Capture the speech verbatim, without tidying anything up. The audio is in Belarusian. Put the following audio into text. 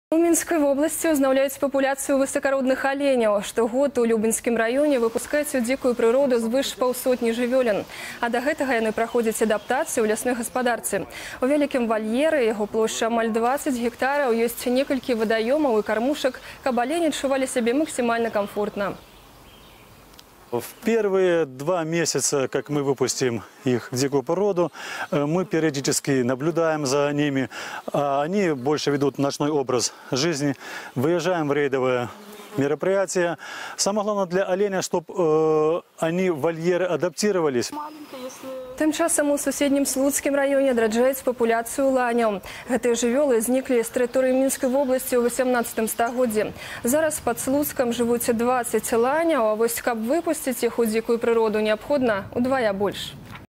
У Минской области узнавляюць популяцию высокородных оленей. Штогод у Любинскім районе выпускаюць у дикую природу звыш паўсотні жывёлін. А до гэтага яны праходзяць адаптацыю ў лясной гаспадарцы. У вялікім вальеры, яго плошча амаль двадцать гектараў, ёсць некалькі вадаёмаў і кармушак, каб олені адчувалі сябе максимально комфортно. В первые два месяца, как мы выпустим их в дикую породу, мы периодически наблюдаем за ними. Они больше ведут ночной образ жизни. Выезжаем в рейдовые мероприятия. Самое главное для оленя, чтобы э, они в вольеры адаптировались. Тым часам у суседнім Слуцкім раёне адраджаюць папуляцыю ланяў. Гэтыя жывёлы зніклі з тэрыторыі Мінскай вобласці ў васямнаццатым стагоддзі. Зараз пад Слуцкам жывуць двадцать ланяў, а вось каб выпусціць іх у дзікую прыроду, неабходна ўдвая больш.